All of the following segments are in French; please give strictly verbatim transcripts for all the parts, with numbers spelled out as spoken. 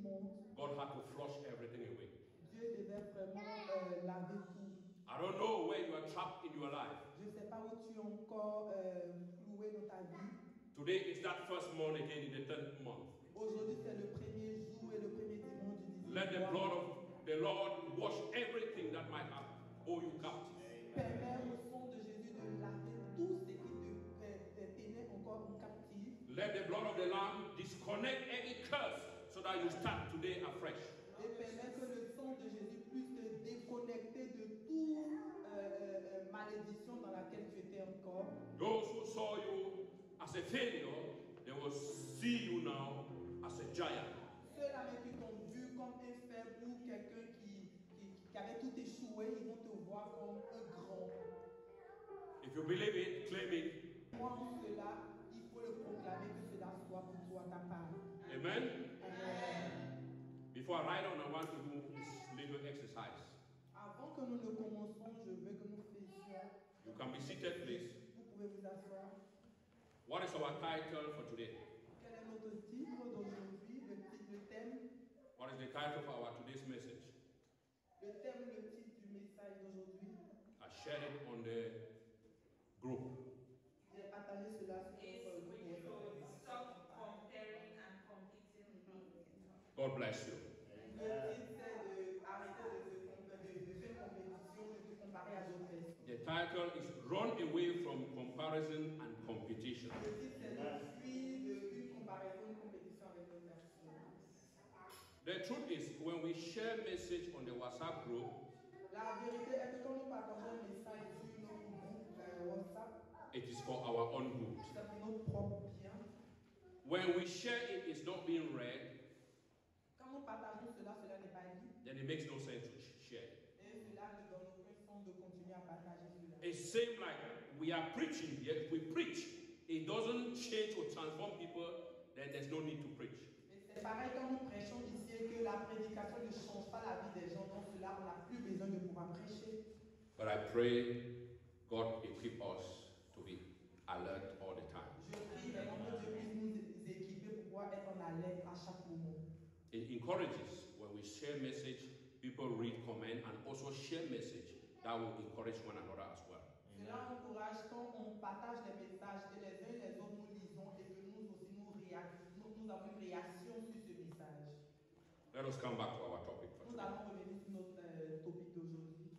monde. God had to flush everything away. Dieu devait vraiment euh, laver tout. I don't know where you are trapped in your life. Je ne sais pas où tu es encore euh, cloué dans ta vie. Today is that first month again in the third month. Aujourd'hui, c'est le premier jour et le premier dimanche du dixième Let the mois. blood of the Lord wash everything that might have hold you captive. Permets au sang de Jésus de laver tout ce qui te, te, te tenait encore en captif. Let the blood of the Lamb disconnect any curse so that you start today afresh. Et permets que le sang de Jésus puisse te déconnecter de toute euh, euh, malédiction dans laquelle tu étais encore. Those who saw you as a failure, they will see you now as a giant. Ceux-là même qui t'ont vu comme un faible ou quelqu'un qui, qui, qui avait tout échoué, ils vont te voir comme un grand. If you believe it, claim it. Moi, pour cela, il faut le proclamer que cela soit pour toi ta part. Amen. Amen. Before I write on, I want to do this little exercise. Avant que nous ne commençons, je veux que nous fassions. You can be seated, please. Vous pouvez vous asseoir. What is our title for today? Quel est notre titre d'aujourd'hui? Le titre, le thème. What is the title for our today's message? Le thème, le titre du message d'aujourd'hui. I shared it on the group. J'ai partagé cela sur Is le we groupe. should stop comparing and competing with people. God bless you. Le titre, c'est de arrêter de, de, de, de faire compétition, de te comparer à d'autres personnes. The title is Run Away from Comparison and Competition. Le titre, c'est de fuir d'une comparaison, une compétition avec d'autres personnes. The truth is, when we share message on the WhatsApp group, La vérité est que quand nous partageons un message sur notre groupe euh, WhatsApp, it is for our own good. c'est pour notre propre bien. When we share it, it's not being read, Quand nous partageons cela, cela n'est pas lu. then it makes no sense to share it. Et cela ne donne aucun sens de continuer à partager cela. It's same like we are preaching here. If we preach, it doesn't change or transform people, then there's no need to preach. Et c'est pareil quand nous prêchons ici et que la prédication ne change pas la vie des gens. Donc cela, on n'a plus besoin de pouvoir prêcher. But I pray God equip us to be alert all the time. Je prie vraiment que Dieu puisse nous équiper pour pouvoir être en alerte à chaque moment. It encourages when we share message, people read, comment, and also share message. That will encourage one another as well. Cela encourage quand on partage les messages et les uns et les autres nous lisons et que nous aussi nous, réa- nous, nous avons une réaction sur ce message. Let us come back to our topic for Nous today. allons revenir sur notre euh, topic d'aujourd'hui.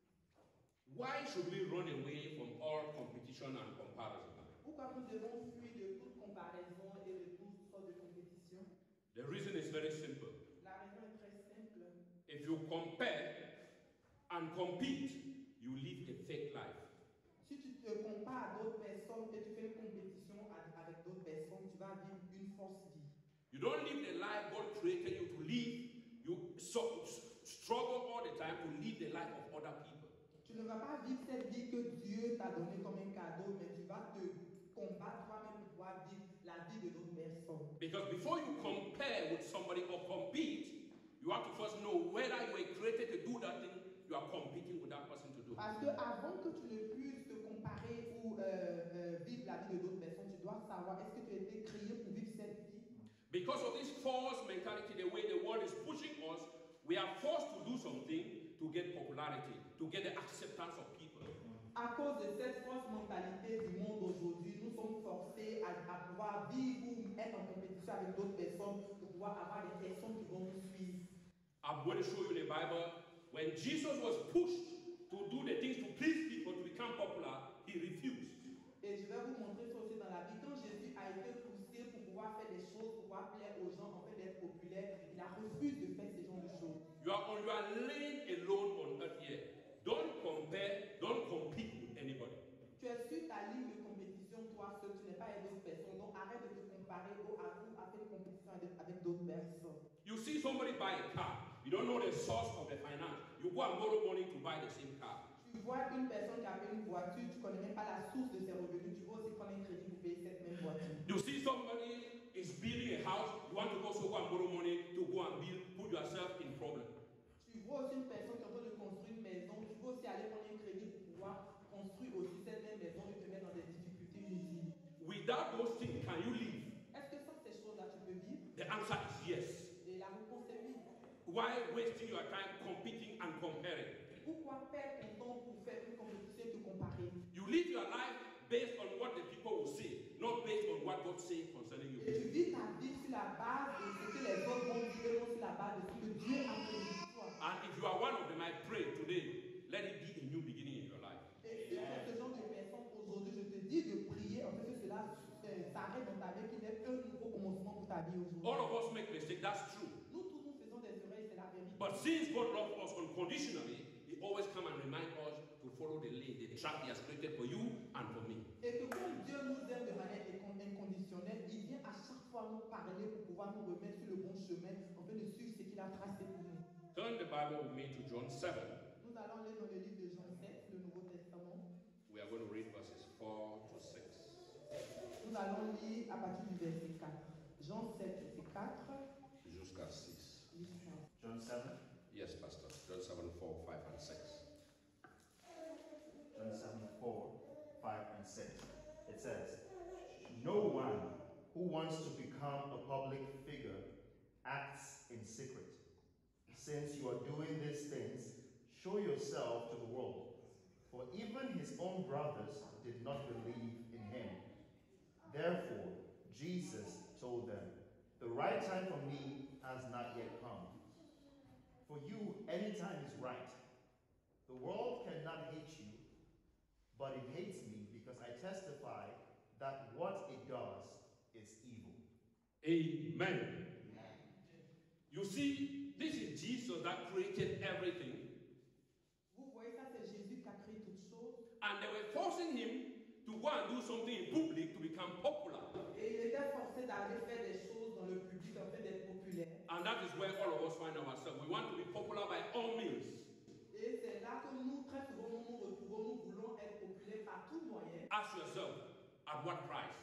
Why should we run away from all competition and comparison? Pourquoi nous devons fuir de toute comparaison et de toutes sortes de compétitions? The reason is very simple. La raison est très simple. If you compare and compete, you live a fake life. Si tu te compares à d'autres personnes et tu fais une compétition avec d'autres personnes, tu vas vivre une fausse vie. You don't live the life God created you to live. You so, struggle all the time to live the life of other people. Tu ne vas pas vivre cette vie que Dieu t'a donnée comme un cadeau, mais tu vas te combattre toi-même pour pouvoir vivre la vie de d'autres personnes. Because before you compare with somebody or compete, you have to first know whether you were created to do that thing you are competing with that person to do. Parce que avant que tu ne puisses te comparer ou euh, euh, vivre la vie de d'autres personnes, tu dois savoir est-ce que tu as été créé pour vivre cette vie. Because of this false mentality, the way the world is pushing us, we are forced to do something to get popularity, to get the acceptance of people. À cause de cette fausse mentalité du monde aujourd'hui, nous sommes forcés à, à pouvoir vivre ou être en compétition avec d'autres personnes pour pouvoir avoir des personnes qui vont nous suivre. I'm going to show you the Bible. When Jesus was pushed to do the things to please people, to become popular, he refused. Et je vais vous montrer ça aussi dans la vie. Quand Jésus a été poussé pour pouvoir faire des choses, pour pouvoir plaire aux gens, en fait d'être populaire, il a refusé de faire ce genre de choses. You are on your lane alone on earth here. Don't compare, don't compete with anybody. Tu es sur ta ligne de compétition, toi seul, tu n'es pas avec d'autres personnes. Donc arrête de te comparer ou à, à faire une compétition avec, avec d'autres personnes. You see somebody buy a car, you don't know the source of the finance. You go and borrow money to buy the same car. Tu vois une personne qui a fait une voiture, tu ne connais même pas la source de ses revenus, tu vas aussi prendre un crédit pour payer cette même voiture. You see somebody is building a house, you want to also go and borrow money to go and build, put yourself in problem. Tu vois aussi une personne qui est en train de construire une maison, tu peux aussi aller prendre un crédit pour pouvoir construire aussi cette même maison et te mettre dans des difficultés inutiles. Without those things, can you live? Est-ce que sans ces choses-là, tu peux vivre? The answer is yes. Et la réponse est Why wasting your time competing and comparing? Pourquoi perdre ton temps pour faire une compétition et te comparer? You live your life based on what the people will say, not based on what God says concerning you. Et tu vis ta vie sur la base de ce que les autres vont dire, non sur la base de ce que Dieu a prévu pour toi. And if you are one of them, I pray today, let it be a new beginning in your life. Et si tu es ce genre de personne aujourd'hui, je te dis de prier en fait que cela euh, s'arrête dans ta vie, qu'il y ait un nouveau commencement pour ta vie aujourd'hui. All of us make mistakes, that's true. Nous tous nous faisons des erreurs, c'est la vérité. But since God loves us unconditionally, He always come and remind us to follow the lane, the track He has created for you and for me. Et que comme Dieu nous aime de manière inconditionnelle, il vient à chaque fois nous parler pour pouvoir nous remettre sur le bon chemin, en fait de suivre ce qu'il a tracé pour nous. Turn the Bible with me to John seven. Nous allons lire dans le livre de Jean sept, le Nouveau Testament. We are going to read verses four to six. Nous allons lire à partir du verset quatre. Jean sept, verset quatre. Jusqu'à six. John seven? Yes, Pastor. John seven, four, five, and six. John seven, four, five, and six. It says, "No one who wants to become a public figure acts in secret. Since you are doing these things, show yourself to the world. For even his own brothers did not believe in him. Therefore, Jesus told them, 'The right time for me has not yet come. For you, any time is right. The world cannot hate you, but it hates me because I testify that what it does is evil.'" Amen. You see, this is Jesus that created everything. Vous voyez ça, c'est Jésus qui a créé toutes choses. And they were forcing him to go and do something in public to become popular. Et il était forcé d'aller faire des choses dans le public, en fait d'être populaire. And that is where all of us find ourselves. We want to be popular by all means. Et c'est là que nous, très souvent, nous nous retrouvons, nous voulons être populaires par tout moyen. Ask yourself, at what price?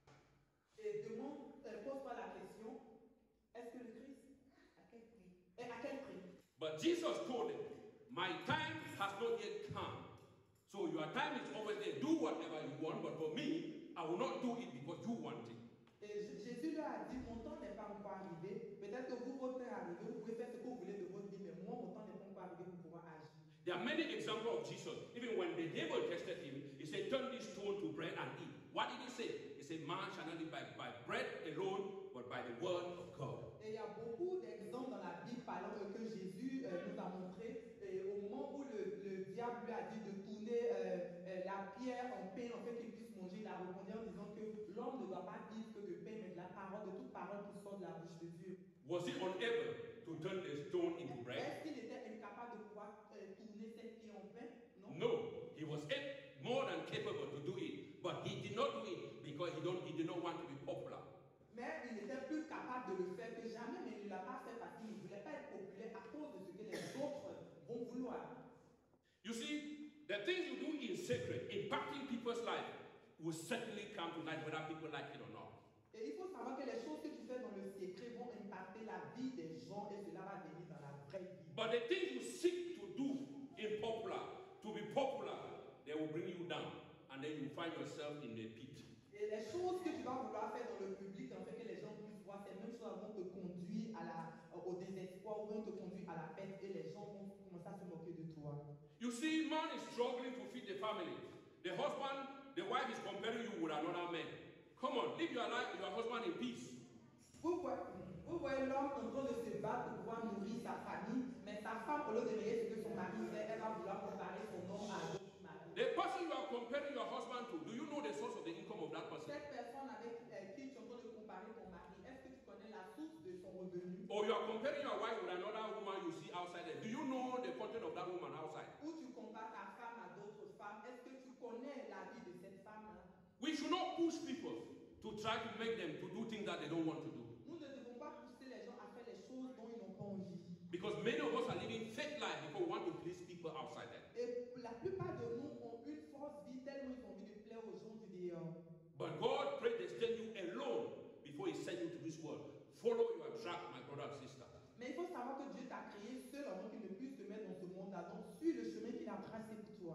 Et demande, euh, pose-toi la question, est-ce que le Christ, à quel prix? Et à quel prix? But Jesus told them, my time has not yet come. So your time is always there. Do whatever you want, but for me, I will not do it because you want it. Et Jésus leur a dit, mon temps n'est pas encore arrivé. Peut-être que vous, votre temps est arrivé, vous pouvez faire ce que vous voulez de votre vie, mais moi, mon temps n'est pas encore arrivé pour pouvoir agir. There are many examples of Jesus. Even when the devil tested him, he said, turn this stone to bread and eat. What did he say? He said, man shall not live by, by bread alone, but by the word of God. Et il y a beaucoup d'exemples dans la Bible parlant que Jésus euh, nous a montré. Et au moment où le, le diable lui a dit de tourner euh, euh, la pierre en pain, en fait qu'il puisse manger, il a répondu en disant que l'homme ne doit pas vivre que de pain, mais de la parole, de toute parole qui sort de la bouche de Dieu. Was he unable to turn the stone into bread? Est-ce qu'il était incapable de pouvoir euh, tourner cette pierre en pain? Non. No, he was more than capable to do it, but he did not do it because he don't he did not want to be popular. Mais il était plus capable de le faire que jamais, mais il ne l'a pas fait parce qu'il ne voulait pas être populaire à cause de ce que les autres vont vouloir. You see, the things you do in secret, impacting people's life, will certainly come to light whether people like it or not. Et il faut savoir que les choses que tu fais dans le secret vont impacter la vie des gens et cela va venir dans la vraie vie. But the things you seek to do in popular, to be popular, they will bring you down, and then you find yourself in a pit. Et les choses que tu vas vouloir faire dans le public, en fait que les gens puissent voir, ces mêmes choses vont te conduire à la, au désespoir ou vont te conduire à la perte et les gens vont commencer à se moquer de toi. You see, man is struggling to feed the family. The husband, the wife is comparing you with another man. Come on, live your life with your husband in peace. Vous voyez, vous voyez l'homme en train de se battre pour pouvoir nourrir sa famille, mais sa femme, au lieu de regarder ce que son mari fait, elle va vouloir comparer son homme à d'autres maris. The person you are comparing your husband to, do you know the source of the income of that person? Cette personne avec euh, qui tu es en train de comparer ton mari, est-ce que tu connais la source de son revenu? Or you are comparing your wife with another woman you see outside there. Do you know the content of that woman outside? Ou tu compares ta femme à d'autres femmes, est-ce que tu connais la vie de cette femme-là? We should not push people to try to make them to do things that they don't want to do. Nous ne devons pas pousser les gens à faire les choses dont ils n'ont pas envie. Because many of us are living fake life because we want to please people outside there. Et la plupart de nous ont une fausse vie tellement ils ont envie de plaire aux gens du dehors. But God predestined you alone before He sent you to this world. Follow your track, my brother and sister. Mais il faut savoir que Dieu t'a créé seul avant qu'il ne puisse te mettre dans ce monde-là. Donc, suis le chemin qu'il a tracé pour toi.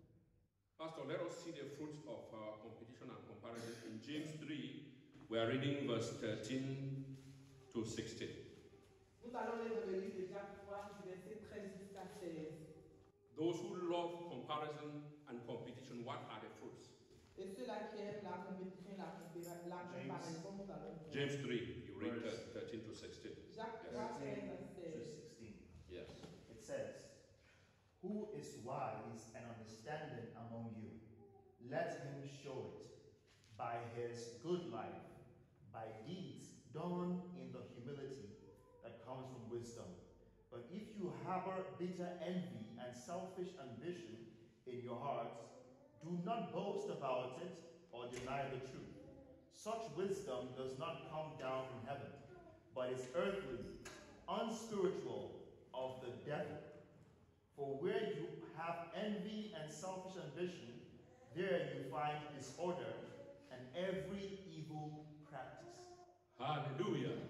Pastor, let us see the fruits of uh, competition and comparison. In James three, we are reading verse thirteen to sixteen. Nous allons lire le livre de Jacques comparison and competition, what are the fruits? Et ceux-là qui aiment la compétition, la, compéra- la James. comparaison, nous allons voir. James three, you read Verse thirteen to sixteen. Jacques Yes. trois, treize à to seize. sixteen. Yes. It says, "Who is wise and understanding among you? Let him show it by his good life, by deeds done in the humility that comes from wisdom. But if you harbor bitter envy and selfish ambition in your hearts, do not boast about it or deny the truth. Such wisdom does not come down from heaven, but is earthly, unspiritual, of the devil. For where you have envy and selfish ambition, there you find disorder and every evil practice." Hallelujah.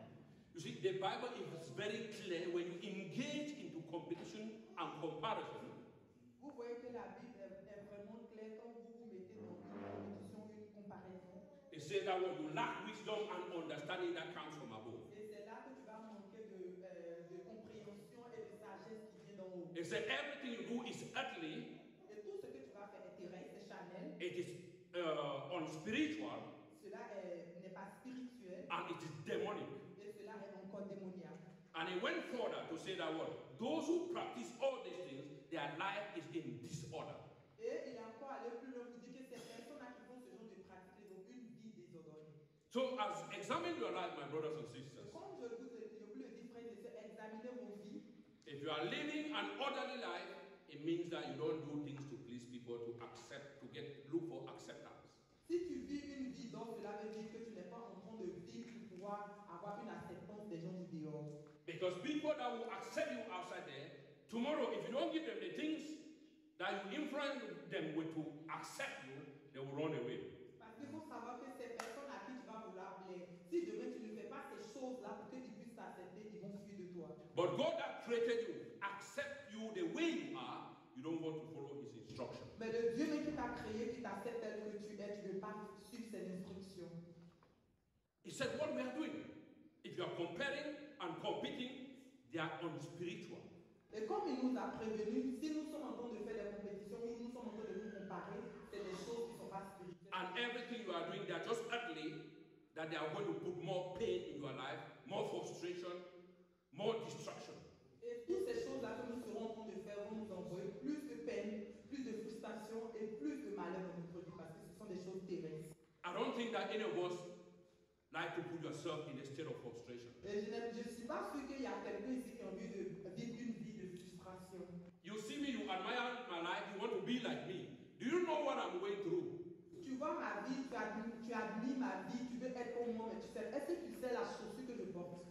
You see, the Bible is very clear when you engage into competition and comparison. Vous voyez que la Bible est, est vraiment claire quand vous vous mettez dans une compétition, une comparaison. It says that when you lack wisdom and understanding, that comes from above. Et c'est là que tu vas manquer de, euh, de compréhension et de sagesse qui vient d'en haut. It says everything you do is earthly, Et tout ce que tu vas faire est terrestre, c'est charnel. it is uh, unspiritual, Cela est- n'est pas spirituel. and it is demonic. Et cela est encore démoniaque. And he went further to say that what? Those who practice all these things, their life is in disorder. Et il est encore allé plus loin pour dire que ces personnes-là qui font ce genre de pratiques, ils ont une vie désordonnée. So as examine your life, my brothers and Et sisters. comme je vous, je vous le dis, frères et sœurs, examinez vos vies. If you are living an orderly life, it means that you don't do things to please people, to accept, to get look for acceptance. Si tu vis une vie, donc cela veut dire que tu n'es pas en train de vivre pour pouvoir avoir une acceptance des gens du dehors. Because people that will accept you outside there, tomorrow, if you don't give them the things that you influence them with to accept you, they will run away. Parce qu'il faut savoir que ces personnes à qui tu vas vouloir plaire, si demain tu ne fais pas ces choses-là pour qu'ils puissent t'accepter, ils vont fuir de toi. But God that created you, accept you the way you are, you don't want to follow his instruction. Mais le Dieu même qui t'a créé, qui t'accepte tel que tu es, tu ne veux pas suivre ses instructions. He said what we are doing. If you are comparing and competing, they are unspiritual. Et comme il nous a prévenus, si nous sommes en train de faire des compétitions ou nous sommes en train de nous comparer, c'est des choses qui ne sont pas spirituelles. And everything you are doing, they are just earthly, that they are going to put more pain in your life, more frustration, more destruction. Et toutes ces choses-là que nous serons en train de faire vont nous envoyer plus de peine, plus de frustration et plus de malheur dans notre vie parce que ce sont des choses terrestres. I don't think that any of us like to put yourself in a state of frustration. Et je ne je suis pas sûr qu'il y a quelqu'un ici qui a envie de vivre une vie de frustration. You see me, you admire my life, you want to be like me. Do you know what I'm going through? Tu vois ma vie, tu admires, tu admires ma vie, tu veux être comme moi, mais tu sais, est-ce que tu sais la chaussure que je porte?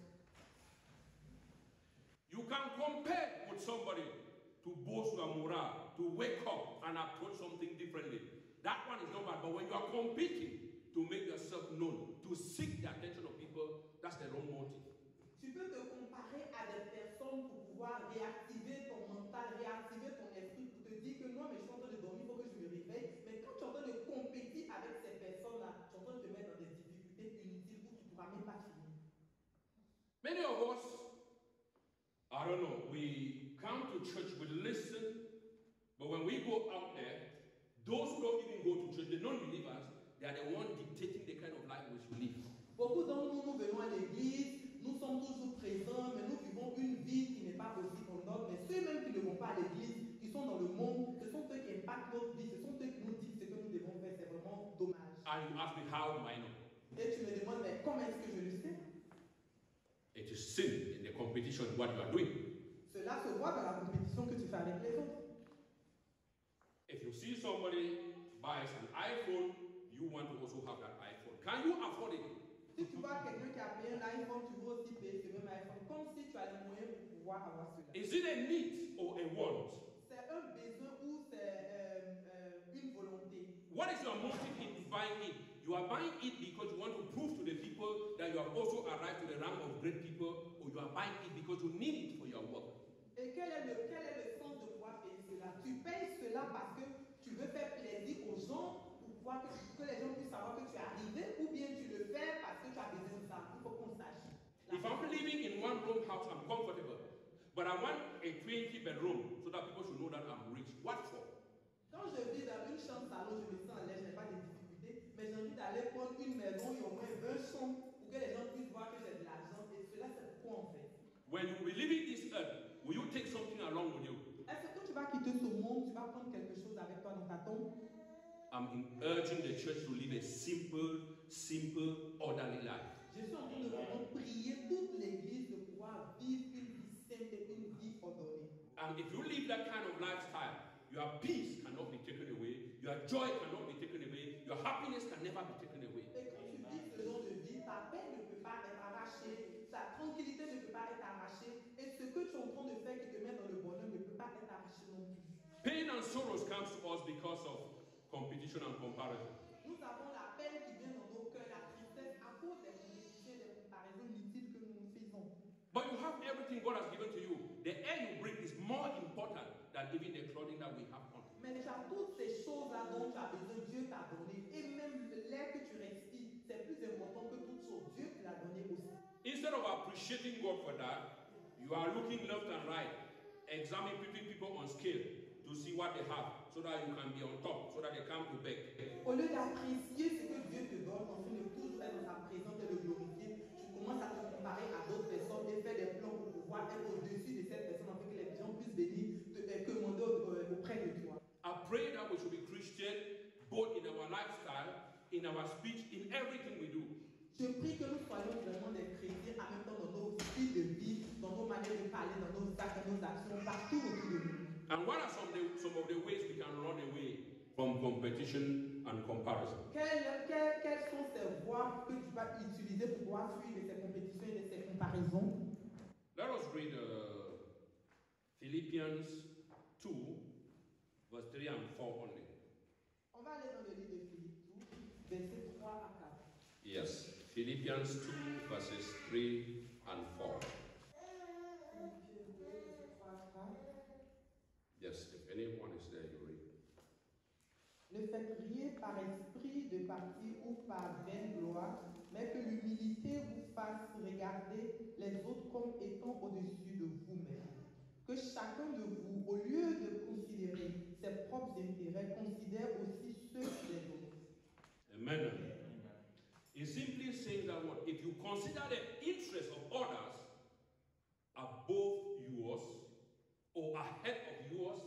You can compare with somebody to boost your morale, to wake up and approach something differently. That one is not bad, but when you are competing to make yourself known, to seek the attention of people, that's the wrong motive. Tu peux te comparer à des personnes pour pouvoir réactiver ton mental, réactiver ton esprit, pour te dire que non, mais je suis en train de dormir, il faut que je me réveille. Mais quand tu es en train de compétir avec ces personnes-là, tu es en train de te mettre dans des difficultés inutiles où tu ne pourras même pas finir. Many of us, I don't know, we come to church, we listen, but when we go out there, those who don't even go to church, the non-believers, they are the ones dictating the kind of life we should live. Beaucoup d'entre nous, nous venons à l'église, nous sommes toujours présents, mais nous vivons une vie qui n'est pas aussi qu'on notre. Mais ceux-mêmes qui ne vont pas à l'église, qui sont dans le monde, ce sont ceux qui impactent notre vie, ce sont ceux qui nous disent ce que nous devons faire. C'est vraiment dommage. And you ask me, how do I know? Et tu me demandes, mais comment est-ce que je le sais? It is sin in the competition, what you are doing. Cela se voit dans la compétition que tu fais avec les autres. If you see somebody buys an iPhone, you want to also have that iPhone. Can you afford it? Si tu vois quelqu'un qui a payé un iPhone, tu veux aussi payer ce même iPhone, comme si tu as les moyens pour pouvoir avoir cela. Is it a need or a want? C'est un besoin ou c'est euh, euh, une volonté. What is your motive in buying it? You are buying it because you want to prove to the people that you have also arrived to the rank of great people, or you are buying it because you need it for your work. Et quel est, le, quel est le sens de pouvoir payer cela? Tu payes cela parce que tu veux faire plaisir aux gens, pour pouvoir que, que les gens puissent savoir que tu es arrivé, ou bien tu le fais parce que tu as besoin de ça. Il faut qu'on sache. If I'm living in one room house, I'm comfortable. But I want a twenty bedroom so that people should know that I'm rich. What for? Quand je vis dans une chambre salon, je me sens à l'aise, je n'ai pas de difficultés, mais j'ai envie d'aller prendre une maison, il y a au moins vingt chambres pour que les gens puissent voir que j'ai de l'argent. Et cela, c'est quoi en fait? When you will be leaving this earth, will you take something along with you? Est-ce que quand tu vas quitter ce monde, tu vas prendre quelque chose avec toi dans ta tombe? I'm in- urging the church to live a simple, simple, orderly life. Je suis en train de vraiment prier toute l'église de pouvoir vivre une vie simple et une vie ordonnée. And if you live that kind of lifestyle, your peace cannot be taken away, your joy cannot be taken away, your happiness can never be taken away. Et quand tu vis ce genre de vie, ta paix ne peut pas être arrachée, ta tranquillité ne peut pas être arrachée, et ce que tu es en train de faire qui te met dans le bonheur ne peut pas être arraché non plus. Pain and sorrows comes to us because of competition and comparison. Nous avons la peine qui vient dans nos cœurs, la tristesse à cause des compétitions et des comparaisons inutiles que nous nous faisons. But you have everything God has given to you. The air you breathe is more important than even the clothing that we have on. Mais déjà, toutes ces choses-là dont tu as besoin, Dieu t'a donné. Et même l'air que tu respires, c'est plus important que toute chose. Dieu te l'a donné aussi. Instead of appreciating God for that, you are looking left and right, examining people on scale to see what they have, so that you can be on top, so that they come to beg. Au lieu d'apprécier ce que Dieu te donne, en train de toujours être dans sa présence et le glorifier, tu commences à te comparer à d'autres personnes et faire des plans pour pouvoir être au-dessus de cette personne afin que les gens puissent venir te euh, commander euh, auprès de toi. I pray that we should be Christian both in our lifestyle, in our speech, in everything we do. Je prie que nous soyons vraiment des chrétiens en même temps dans nos styles de vie, dans nos manières de parler, dans nos actes, dans nos actions, partout autour de nous. And what are some of the, some of the ways we can run away from competition and comparison? Quelles, quelles, quelles sont ces voies que tu vas utiliser pour pouvoir fuir de ces compétitions et de ces comparaisons? Let us read uh, Philippians two, verse three and four only. On va aller dans le livre de Philippe deux, versets trois à quatre. Yes, Philippians two, verses three and four. Philippiens deux, versets trois à quatre. Yes, if anyone is there, you read. Ne faites rien par esprit de parti ou par vaine gloire, mais que l'humilité vous fasse regarder les autres comme étant au-dessus de vous-même. Que chacun de vous, au lieu de considérer ses propres intérêts, considère aussi ceux des autres. Amen. It simply saying that what? If you consider the interests of others above yours or ahead of yours,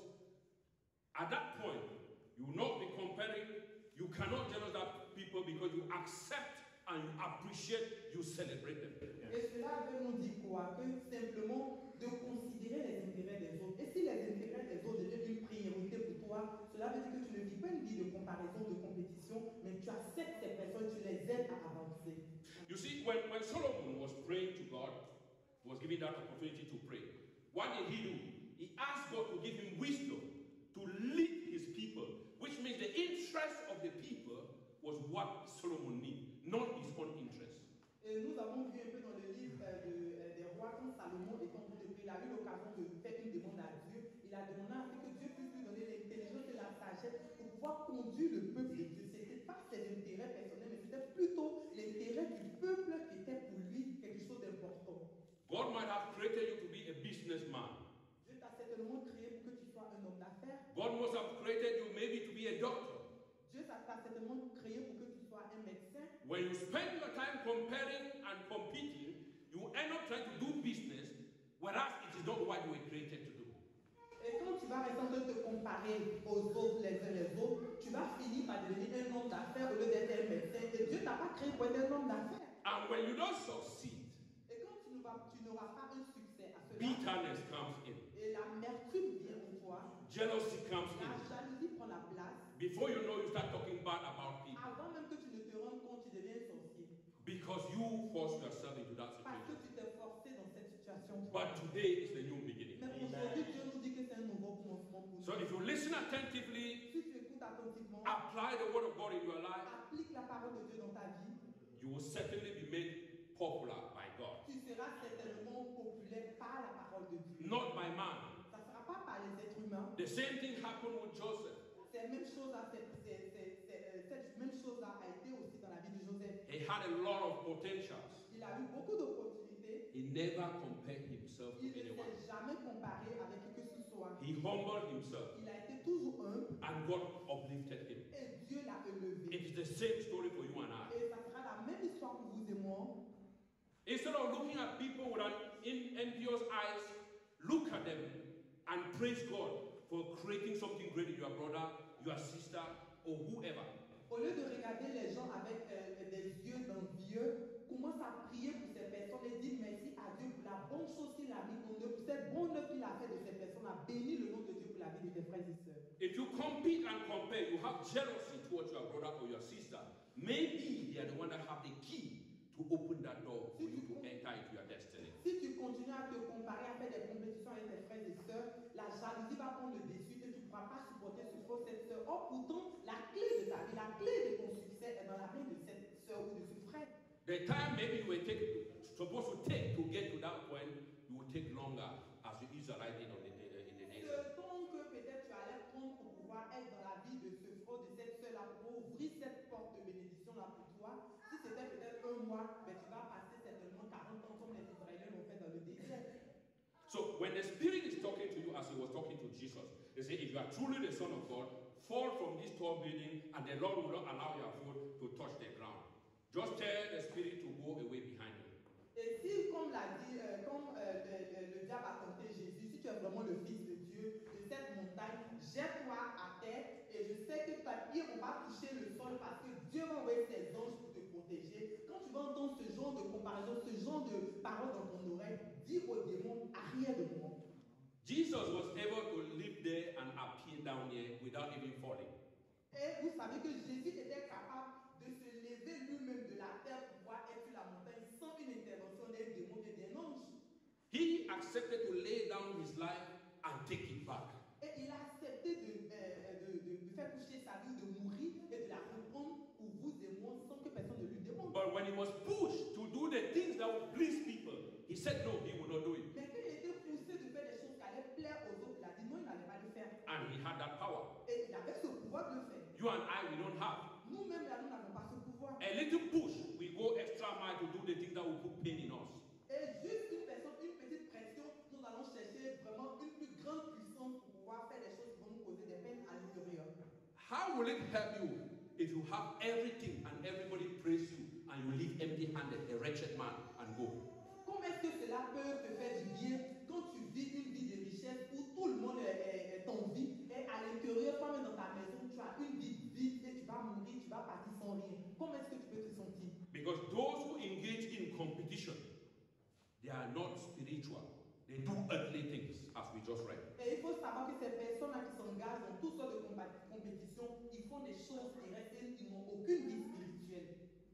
at that point, you will not be comparing, you cannot jealous that people because you accept and you appreciate, you celebrate them. Et cela veut nous dire quoi? Que simplement de considérer les intérêts des autres. Et si les intérêts des autres deviennent une priorité pour toi, cela veut dire que tu ne vis pas une vie de comparaison, de compétition, mais tu acceptes ces personnes, tu les aides à avancer. You see, when, when Solomon was praying to God, was given that opportunity to pray, what did he do? He asked God to give him wisdom to lead his people, which means the interest of the people was what Solomon needed, not his own interest. Et nous avons vu un peu dans le livre euh, de, euh, des rois, quand Salomon est en train de prier, il a eu l'occasion de faire une demande à Dieu. Il a demandé à ce que Dieu puisse lui donner l'intelligence et la sagesse pour pouvoir conduire le peuple de Dieu. Ce n'était pas ses intérêts personnels, mais c'était plutôt l'intérêt du peuple qui était pour lui quelque chose d'important. God might have created you to be a businessman. Dieu t'a certainement créé pour que tu sois un homme d'affaires. God must have created you maybe to be a doctor. Dieu t'a certainement créé pour que tu sois un médecin. When you spend your time comparing and competing, you end up trying to do business, whereas it is not what you were created to do. Et quand tu vas rester en train de te comparer aux autres, les uns les autres, tu vas finir par devenir un homme d'affaires au lieu d'être un médecin. Et Dieu t'a pas créé pour être un homme d'affaires. And when you don't succeed, Et quand tu ne vas- tu n'auras pas un succès à cela, bitterness comes in, et l'amertume vient en toi, jealousy comes la in. jalousie prend la place. Before you know, you start talking bad about people Avant même que tu ne te rendes compte, tu deviens sorcier. because you forced yourself into that Parce que situation. tu t'es forcé dans cette situation. But today is the new beginning. Mais aujourd'hui, Dieu nous dit que c'est un nouveau commencement pour nous. So if you listen attentively, Si tu écoutes attentivement, apply the word of God in your life, applique la parole de Dieu dans ta vie, you will certainly be made popular by God, tu seras certainement populaire par la parole de Dieu. not by man. Ça ne sera pas par les êtres humains. The same thing happened with Joseph. Cette même chose a, cette, cette, cette, cette, cette même chose a été aussi dans la vie de Joseph. He had a lot of potentials. Il a eu beaucoup d'opportunités. He never compared himself to Il ne anyone. s'est jamais comparé avec qui que ce soit. He humbled himself. Il a été toujours humble. And God uplifted him. Et Dieu l'a élevé. It is the same story for you and I. Et ça sera la même histoire pour vous et moi. Instead of looking at people with an in- envious eyes, look at them and praise God for creating something great in your brother, your sister, or whoever. Au lieu de regarder les gens avec euh, des yeux d'envieux, commence à prier pour ces personnes et dis merci à Dieu pour la bonne chose qu'il a mis en eux, pour cette bonne œuvre qu'il a fait de ces personnes, a béni le nom de Dieu pour la vie de tes frères et sœurs. If you compete and compare, you have jealousy towards your brother or your sister. Maybe they are the one that have the key to open that door for you to enter into your destiny. Si tu continues à te comparer, à faire des compétitions avec tes frères et sœurs, la jalousie va prendre le dessus et tu ne pourras pas supporter ce frère ou cette sœur. Or, pourtant, la clé de ta vie, la clé de ton succès est dans la main de cette sœur ou de ce frère. The time maybe you were take, supposed to take to get to that point, you will take longer as the Israelites did on the, in the nation. Le temps que peut-être tu allais prendre pour pouvoir être dans la vie de ce frère, de cette sœur-là, pour ouvrir cette porte de bénédiction-là pour toi, si c'était peut-être un mois, ben, tu vas passer certainement quarante ans comme les Israéliens l'ont fait dans le désert. So when the Spirit is talking to you as he was talking to Jesus, they say, if you are truly the Son of God, fall from this tall building and the Lord will not allow your foot to touch the ground. Just tell the Spirit to go away behind you. Et si, comme l'a dit, euh, comme euh, le, le, le diable a tenté Jésus, si tu es vraiment le Fils de Dieu, de cette montagne, jette-toi à terre et je sais que ta pied on va toucher le sol parce que Dieu va envoyer ses anges pour te protéger. Quand tu vas entendre ce genre de comparaison, ce genre de paroles dans ton oreille, dis au démon, arrière de moi. Jesus was able to live there and appear down here without even falling. Et vous savez que Jésus était capable de se lever lui-même de la terre pour pouvoir être sur la montagne sans une intervention des démons et des anges. He accepted to lay down his life and take it back. Et il a accepté de, euh, de, de, de faire coucher sa vie, de mourir et de la reprendre pour vous et moi sans que personne ne lui demande. But when he was pushed to do the things that would please people, he said no, he would not do it. Mais quand il était poussé de faire des choses qui allaient plaire aux autres, il a dit non, il n'allait pas le faire. And he had that power. Et il avait ce pouvoir de le faire. You and I, we don't have. Nous-mêmes, là, nous n'avons pas ce pouvoir. A little push, we go extra mile to do the things that will put pain in us. Et juste une personne, une petite pression, nous allons chercher vraiment une plus grande puissance pour pouvoir faire des choses qui vont nous causer des peines à l'intérieur. How will it help you if you have everything and everybody praise you and you leave empty-handed, a wretched man, and go? Comment est-ce que cela peut te faire du bien quand tu vis une vie de richesse où tout le monde est, est, est t'envie et à l'intérieur, toi-même dans ta maison, tu as une vie vide et tu vas mourir, tu vas partir sans rien. Comment est-ce que tu peux te sentir? Because those who engage in competition, they are not spiritual. They do earthly things, as we just read. Et il faut savoir que ces personnes-là qui s'engagent dans toutes sortes de compétitions, ils font des choses terrestres, ils n'ont aucune vie spirituelle.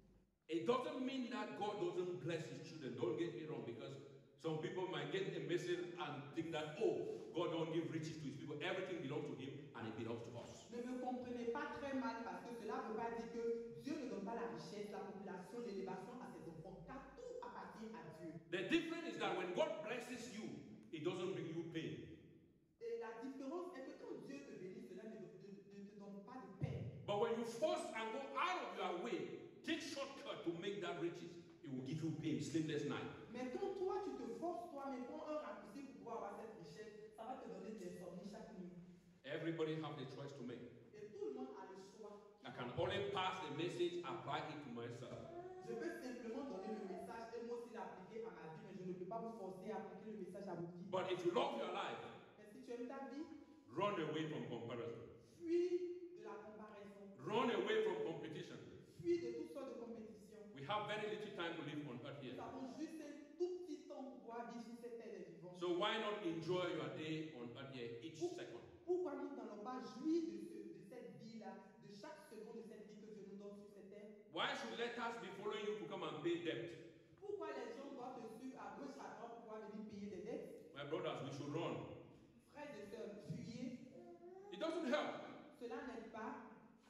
It doesn't mean that God doesn't bless his children. Don't get me wrong, because some people might get a message and think that, oh, God don't give riches to his people. Everything belongs to him and it belongs to us. Ne me comprenez pas très mal parce que cela ne veut pas dire que Dieu ne donne pas la richesse, la population, l'élévation à ses enfants, car tout appartient à Dieu. The difference is that when God blesses you, it doesn't bring you pain. Et la différence est que quand Dieu te bénit, cela ne te, te, te, te donne pas de peine. But when you force and go out of your way, take shortcut to make that riches, it will give you pain, sleepless night. Mais quand toi, tu te forces toi-même, prends un raccourci pour pouvoir avoir cette richesse, ça va te donner des insomnies chaque nuit. Everybody have the choice to make. Et tout le monde a le choix. I can only pass the message, apply it to myself. Je peux simplement donner le message et moi aussi l'appliquer à ma vie, mais je ne peux pas vous forcer à appliquer le message à votre vie. But if you love your life, Mais si tu aimes ta vie, run away from comparison. fuis de la comparaison. Run away from competition. Fuis de toutes sortes de compétitions. We have very little time to live on earth here. Nous avons juste un tout petit temps pour pouvoir vivre sur cette terre des vivants. So why not enjoy your day on earth here each second? Pourquoi nous n'allons pas jouir de, ce, de cette vie-là, de chaque seconde de cette vie que Dieu nous donne sur cette terre? Why should letters be following you to come and pay debt? Pourquoi les gens doivent te suivre à gauche, à droite pour pouvoir venir payer des dettes? My brothers, we should run. Frères et sœurs, fuyez. It doesn't help. Cela n'aide pas.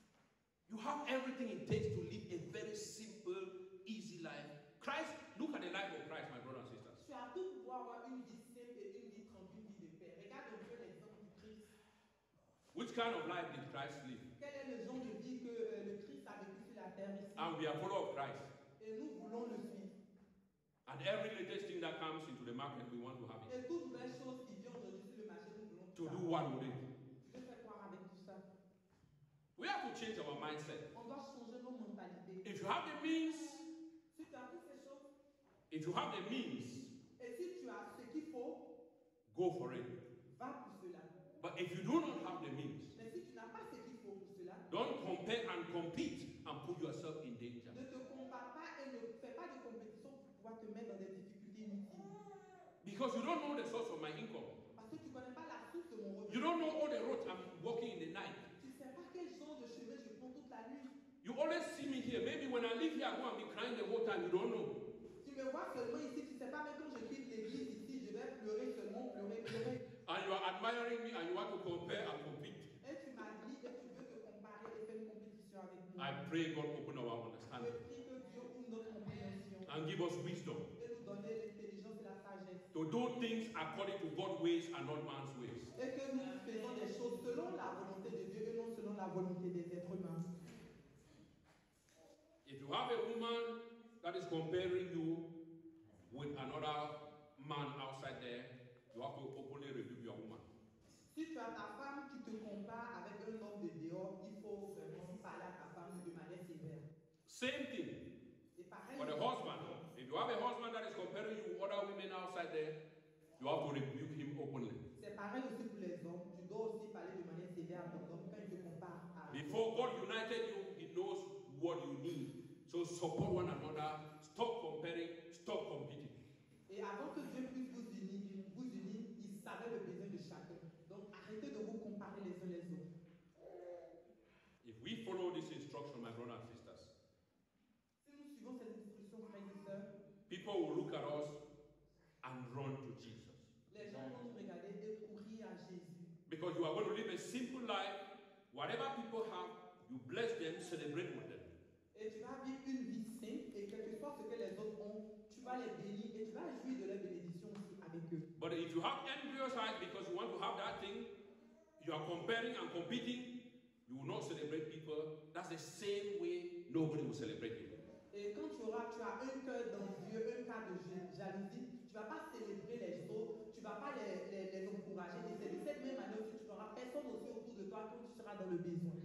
You have everything it takes to live a very simple, easy life. Christ, look at the life of Christ, my brothers and sisters. Tu as tout pour pouvoir avoir une vie simple et une vie tranquille, une vie de paix. Regarde un peu l'exemple du Christ. Which kind of life did Christ live? Quel est le genre de vie que euh, le Christ a vécu sur la terre ici? And we are followers of Christ. Et nous voulons le suivre. And every latest thing that comes into the market, we want to have it. Et toute nouvelle chose qui vient aujourd'hui sur le marché, nous voulons To tout do ça. what with it? Tu veux faire quoi avec tout ça? change our mindset. On doit changer nos mentalités. If you have the means, Si tu as toutes ces choses, if you have the means, et si tu as ce qu'il faut, go for it. va pour cela. But if you do not have the means, Mais si tu n'as pas ce qu'il faut pour cela, don't compare and compete and put yourself in danger. ne te compare pas et ne fais pas de compétition pour pouvoir te mettre dans des difficultés inutiles. Because you don't know the source of my income. Parce que tu ne connais pas la source de mon You revenu. don't know all the roads I'm walking in the night. Tu ne sais pas quel genre de chemin je prends toute la nuit. You always see me here. Maybe when I leave here, I go and be crying the whole time. You don't know. Tu me vois seulement ici, tu ne sais pas, mais quand je quitte l'église ici, je vais pleurer seulement, pleurer, pleurer. And you are admiring me and you want to compare and compete. Et tu m'admires et tu veux te comparer et faire une compétition avec moi. I pray God open our Je understanding prie que Dieu ouvre notre compréhension and give us wisdom et nous donne l'intelligence et la sagesse. to do things according to God's ways and not man's ways. Et que nous faisons des choses selon la volonté de Dieu et non selon la volonté des êtres humains. If you have a woman that is comparing you with another man outside there, you have to openly rebuke your woman. Si tu as ta femme qui te compare avec un homme de dehors, il faut vraiment parler à ta femme de manière sévère. Same thing Et pareil, for the husband. If you have a husband that is comparing you with other women outside there, you have to rebuke him openly. c'est pareil aussi pour les hommes. Tu dois aussi parler de manière sévère à ton homme quand il te compare à Before God united you, He knows what you need. So support one another. Stop comparing. Stop competing. Et avant que Dieu puisse vous unir, vous unir, il savait le besoin de chacun. Donc arrêtez de vous comparer les uns les autres. If we follow this instruction, my brothers and sisters, Si nous suivons cette instruction, frères et sœurs, people will look at us and run to Jesus. les gens vont nous regarder et courir à Jésus. Because you are going to live a simple life. Whatever people have, you bless them, celebrate with them. Et tu vas vivre une vie simple et quel que soit ce que les autres ont, tu vas les bénir et tu vas jouir de leur bénédiction aussi avec eux. But if you have envious eyes because you want to have that thing, you are comparing and competing, you will not celebrate people. That's the same way nobody will celebrate you. Et quand tu auras, tu as un cœur d'envieux, un cas de jalousie, tu ne vas pas célébrer les autres, tu ne vas pas les, les, les encourager. Et c'est de cette même manière aussi, tu n'auras personne aussi autour de toi quand tu seras dans le besoin.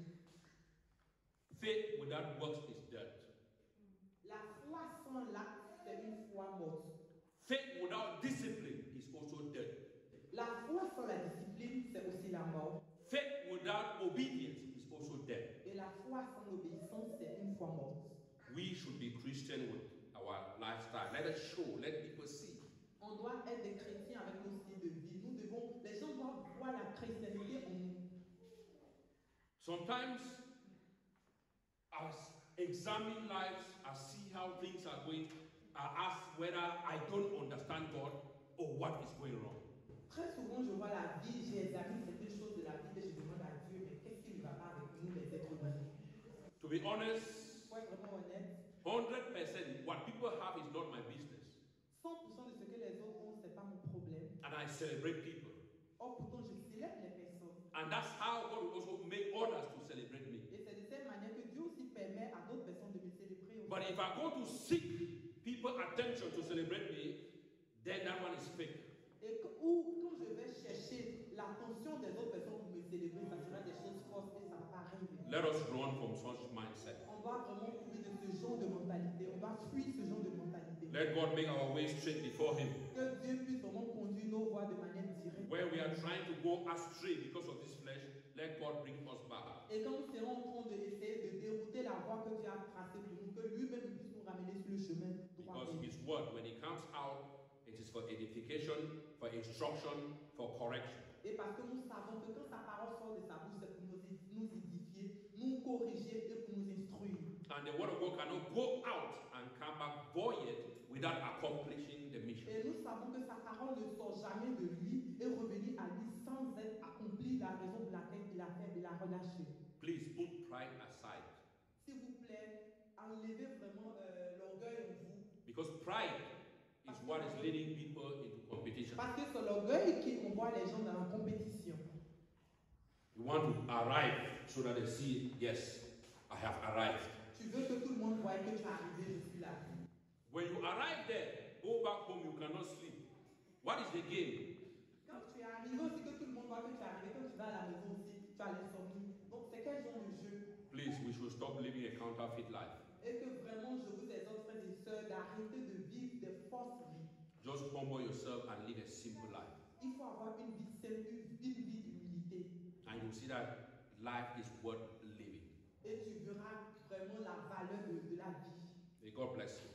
Faith without works is dead. La foi sans l'acte, c'est une foi morte. Faith without discipline is also dead. La foi sans la discipline, c'est aussi la mort. Faith without obedience is also dead. Et la foi sans l'obéissance, c'est une foi morte. We should be Christian with our lifestyle. Let us show, let people see. On doit être des chrétiens avec nos styles de vie. Nous devons, les gens doivent voir la chrétienté en nous. Sometimes, as examine lives, I see how things are going, I ask whether I don't understand God or what is going wrong. Très souvent, je vois la vie, j'examine certaines choses de la vie et je demande à Dieu, mais qu'est-ce qui ne va pas avec nous, les êtres humains? To be honest, Pour être vraiment honnête, one hundred percent what people have is not my business. cent pour cent de ce que les autres ont, ce n'est pas mon problème. And I celebrate people. Or, pourtant, je célèbre les personnes. And that's how God will also make others to celebrate me. Et c'est de cette manière que Dieu aussi permet à d'autres personnes de me célébrer aussi. But if I go to seek people's attention to celebrate me, then that one is fake. Et que- ou quand je vais chercher l'attention des autres personnes pour me célébrer, ça sera des choses fausses et ça ne va pas arriver. Let us run from such mindset. On doit vraiment fuir de ce genre de mentalité. On doit fuir ce genre de mentalité. Let God make our way straight before Him. Que Dieu puisse vraiment conduire nos voies de manière directe. Where we are trying to go astray because of this flesh, let God bring us back. Et quand nous serons en train d'essayer de dérouter la voie que Dieu a tracée pour nous, que lui-même puisse nous ramener sur le chemin droit. Because His word, when it comes out, it is for edification, for instruction, for correction. Et parce que nous savons que quand sa parole sort de sa bouche, c'est pour nous, nous édifier, nous corriger et pour nous instruire. And the word of God cannot go out and come back void without accomplishing the mission. Et nous savons que sa parole ne sort jamais de lui et revenir à lui sans être accompli la raison pour laquelle il a fait et l'a relâché. Please put pride aside. S'il vous plaît, enlevez vraiment euh, l'orgueil en vous. Because pride is what is leading people into competition. Parce que c'est l'orgueil qui envoie les gens dans la compétition. You want to arrive so that they see, yes, I have arrived. Tu veux que tout le monde voie que tu es arrivé, je suis là. When you arrive there, go back home, you cannot sleep. What is the game? Quand tu es arrivé aussi, que tout le monde voit que tu es arrivé, quand tu vas à la maison aussi, tu as l'insomnie. Donc c'est quel genre de jeu? Please should stop living a counterfeit life. Et que vraiment je vous exhorte, frères et sœurs, d'arrêter de vivre des fausses vies. Just humble yourself and live a simple life. Il faut avoir une vie simple, une vie d'humilité. And you'll see that life is worth living. Et tu verras vraiment la valeur de, de la vie. May God bless you.